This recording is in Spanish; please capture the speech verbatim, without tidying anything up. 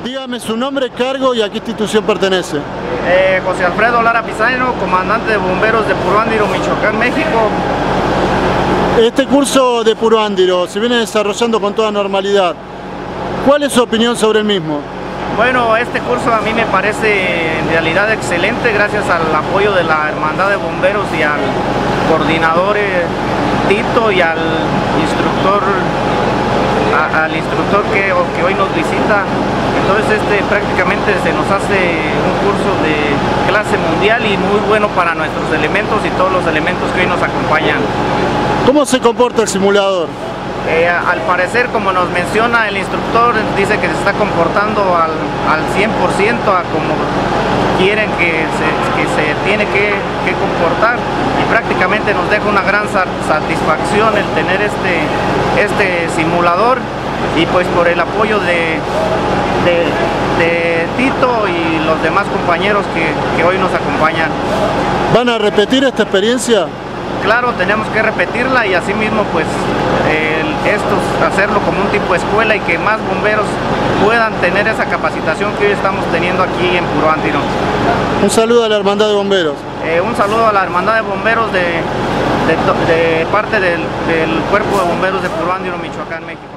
Dígame su nombre, cargo y a qué institución pertenece. Eh, José Alfredo Lara Pizarro, comandante de bomberos de Puruándiro, Michoacán, México. Este curso de Puruándiro se viene desarrollando con toda normalidad. ¿Cuál es su opinión sobre el mismo? Bueno, este curso a mí me parece en realidad excelente gracias al apoyo de la Hermandad de Bomberos y al coordinador eh, Tito y al instructor a, al instructor que, que hoy nos visita. Entonces este prácticamente se nos hace un curso de clase mundial y muy bueno para nuestros elementos y todos los elementos que hoy nos acompañan. ¿Cómo se comporta el simulador? Eh, al parecer, como nos menciona el instructor, dice que se está comportando al, al cien por ciento a como quieren que se, que se tiene que, que comportar, y prácticamente nos deja una gran satisfacción el tener este, este simulador, y pues por el apoyo de, de, de Tito y los demás compañeros que, que hoy nos acompañan. ¿Van a repetir esta experiencia? Claro, tenemos que repetirla y asimismo pues eh, esto, hacerlo como un tipo de escuela y que más bomberos puedan tener esa capacitación que hoy estamos teniendo aquí en Puruándiro. Un saludo a la Hermandad de Bomberos. Eh, un saludo a la Hermandad de Bomberos de, de, de parte del, del Cuerpo de Bomberos de Puruándiro, Michoacán, México.